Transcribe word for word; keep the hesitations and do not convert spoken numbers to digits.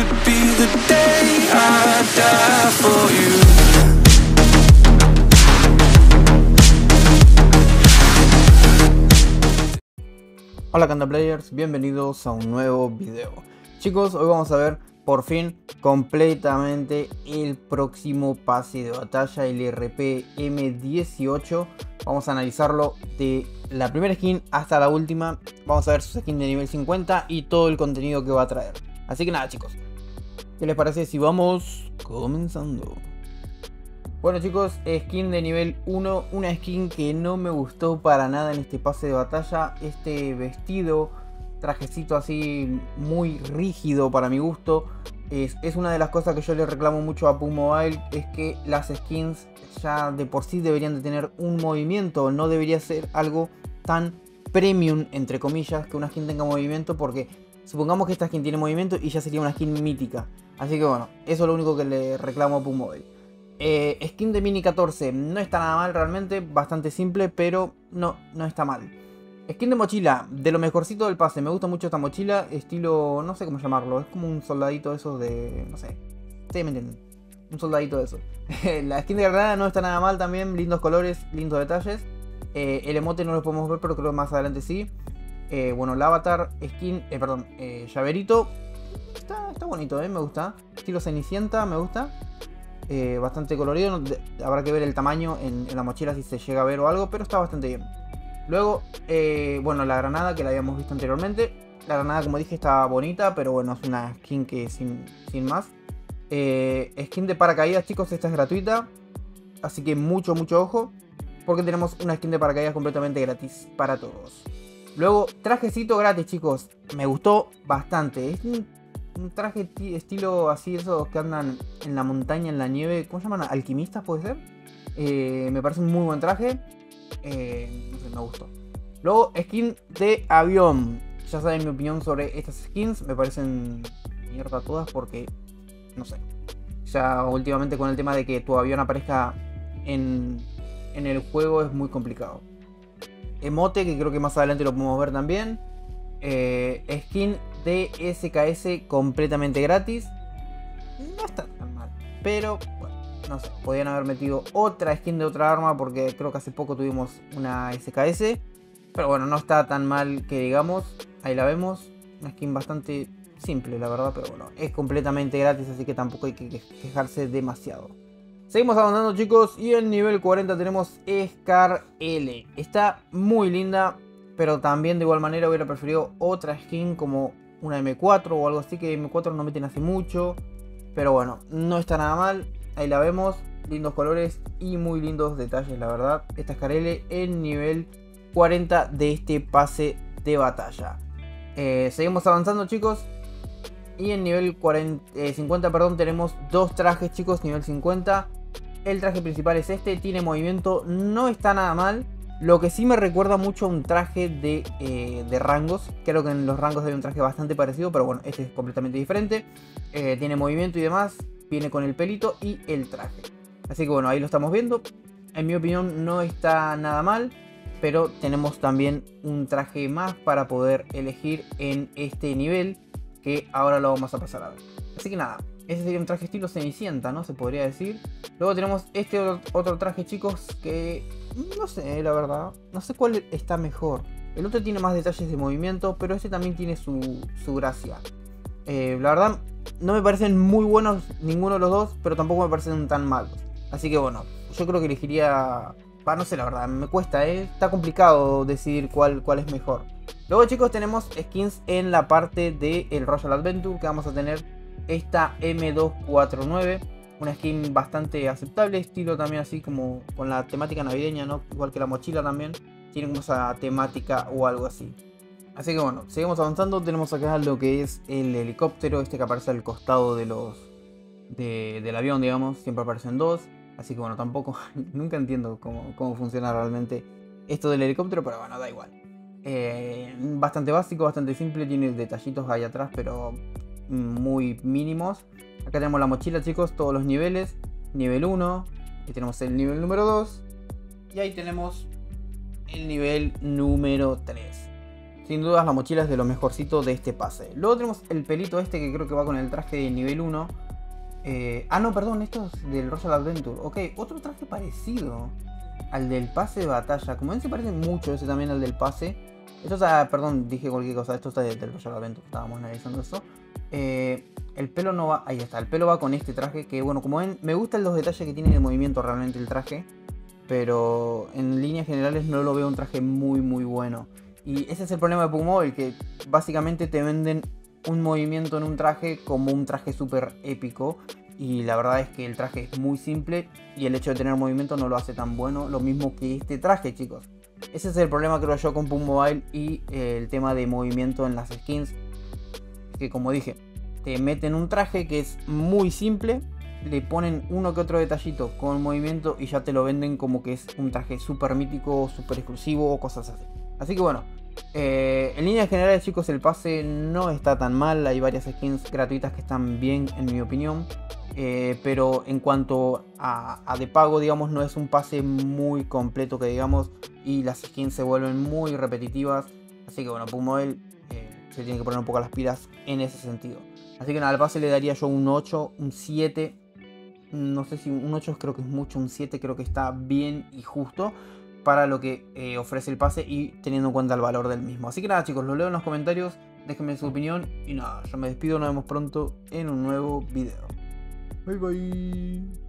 could be the day I die for you. Hola Canta Players, bienvenidos a un nuevo video. Chicos, hoy vamos a ver por fin completamente el próximo pase de batalla, el R P M dieciocho. Vamos a analizarlo de la primera skin hasta la última. Vamos a ver su skin de nivel cincuenta y todo el contenido que va a traer. Así que nada, chicos, ¿qué les parece si vamos comenzando? Bueno, chicos, skin de nivel uno, una skin que no me gustó para nada en este pase de batalla. Este vestido, trajecito así muy rígido para mi gusto, es, es una de las cosas que yo le reclamo mucho a P U B Mobile. Es que las skins ya de por sí deberían de tener un movimiento. No debería ser algo tan premium, entre comillas, que una skin tenga movimiento, porque supongamos que esta skin tiene movimiento y ya sería una skin mítica. Así que bueno, eso es lo único que le reclamo a P U B Mobile. Eh, skin de Mini catorce, no está nada mal realmente, bastante simple, pero no, no está mal. Skin de mochila, de lo mejorcito del pase, me gusta mucho esta mochila, estilo, no sé cómo llamarlo, es como un soldadito de esos de, no sé, ustedes me entienden, un soldadito de esos. La skin de granada no está nada mal también, lindos colores, lindos detalles. Eh, el emote no lo podemos ver, pero creo que más adelante sí. Eh, bueno, el avatar, skin, eh, perdón, eh, llaverito, está, está bonito, eh, me gusta, estilo cenicienta, me gusta. Eh, bastante colorido, no, de, habrá que ver el tamaño en, en la mochila si se llega a ver o algo, pero está bastante bien. Luego, eh, bueno, la granada que la habíamos visto anteriormente. La granada, como dije, está bonita, pero bueno, es una skin que sin, sin más. Eh, skin de paracaídas, chicos, esta es gratuita, así que mucho, mucho ojo, porque tenemos una skin de paracaídas completamente gratis para todos. Luego, trajecito gratis, chicos, me gustó bastante. Es un Un traje estilo así, esos que andan en la montaña, en la nieve. ¿Cómo se llaman? ¿Alquimistas puede ser? Eh, me parece un muy buen traje. Eh, no sé, me gustó. Luego, skin de avión. Ya saben mi opinión sobre estas skins. Me parecen mierda todas porque, no sé, ya últimamente con el tema de que tu avión aparezca en, en el juego es muy complicado. Emote, que creo que más adelante lo podemos ver también. Eh, skin de S K S completamente gratis. No está tan mal, pero bueno, no sé, podían haber metido otra skin de otra arma, porque creo que hace poco tuvimos una S K S. Pero bueno, no está tan mal que digamos. Ahí la vemos, una skin bastante simple la verdad, pero bueno, es completamente gratis, así que tampoco hay que quejarse demasiado. Seguimos avanzando, chicos, y en nivel cuarenta tenemos Scar L. Está muy linda, pero también de igual manera hubiera preferido otra skin como una M cuatro o algo así, que M cuatro no meten hace mucho. Pero bueno, no está nada mal. Ahí la vemos, lindos colores y muy lindos detalles, la verdad. Esta Scar L en nivel cuarenta de este pase de batalla. Eh, seguimos avanzando, chicos. Y en nivel cuarenta, eh, cincuenta, perdón, tenemos dos trajes, chicos, nivel cincuenta. El traje principal es este, tiene movimiento, no está nada mal. Lo que sí me recuerda mucho a un traje de, eh, de rangos. Creo que en los rangos hay un traje bastante parecido, pero bueno, este es completamente diferente. Eh, tiene movimiento y demás. Viene con el pelito y el traje. Así que bueno, ahí lo estamos viendo. En mi opinión no está nada mal, pero tenemos también un traje más para poder elegir en este nivel, que ahora lo vamos a pasar a ver. Así que nada, ese sería un traje estilo Cenicienta, ¿no? Se podría decir. Luego tenemos este otro traje, chicos, que no sé, la verdad. No sé cuál está mejor. El otro tiene más detalles de movimiento, pero este también tiene su, su gracia. Eh, la verdad, no me parecen muy buenos ninguno de los dos, pero tampoco me parecen tan malos. Así que bueno, yo creo que elegiría... Bah, no sé, la verdad, me cuesta, ¿eh? Está complicado decidir cuál, cuál es mejor. Luego, chicos, tenemos skins en la parte del Royal Adventure, que vamos a tener esta M doscientos cuarenta y nueve. Una skin bastante aceptable, estilo también así como con la temática navideña, ¿no? Igual que la mochila también, tiene como esa temática o algo así. Así que bueno, seguimos avanzando. Tenemos acá lo que es el helicóptero, este que aparece al costado de los de, del avión, digamos, siempre aparecen dos. Así que bueno, tampoco, nunca entiendo cómo, cómo funciona realmente esto del helicóptero, pero bueno, da igual. Eh, bastante básico, bastante simple, tiene detallitos ahí atrás, pero muy mínimos. Acá tenemos la mochila, chicos, todos los niveles. Nivel uno, y tenemos el nivel número dos. Y ahí tenemos el nivel número tres. sin dudas la mochila es de lo mejorcito de este pase. Luego tenemos el pelito este que creo que va con el traje de nivel uno. Eh, ah no, perdón, esto es del Royal Adventure. Ok, otro traje parecido al del pase de batalla. Como ven se parece mucho ese también al del pase. Esto está, perdón, dije cualquier cosa. Esto está del Royal Adventure, estábamos analizando eso. Eh, el pelo no va, ahí está, el pelo va con este traje. Que bueno, como ven, me gustan los detalles que tiene de movimiento realmente el traje. Pero en líneas generales no lo veo un traje muy muy bueno. Y ese es el problema de Pugmobile, que básicamente te venden un movimiento en un traje como un traje súper épico. Y la verdad es que el traje es muy simple y el hecho de tener movimiento no lo hace tan bueno. Lo mismo que este traje, chicos. Ese es el problema, creo yo, con Pugmobile y eh, el tema de movimiento en las skins. Que como dije, te meten un traje que es muy simple, le ponen uno que otro detallito con movimiento y ya te lo venden como que es un traje súper mítico, súper exclusivo o cosas así. Así que bueno, eh, en líneas generales, chicos, el pase no está tan mal. Hay varias skins gratuitas que están bien, en mi opinión. Eh, pero en cuanto a, a de pago, digamos, no es un pase muy completo que digamos. Y las skins se vuelven muy repetitivas. Así que bueno, Pugmobile eh, se tiene que poner un poco las pilas en ese sentido. Así que nada, al pase le daría yo un ocho, un siete. No sé si un ocho creo que es mucho, un siete creo que está bien y justo para lo que eh, ofrece el pase y teniendo en cuenta el valor del mismo. Así que nada, chicos, lo leo en los comentarios, déjenme su opinión y nada, yo me despido, nos vemos pronto en un nuevo video. Bye bye.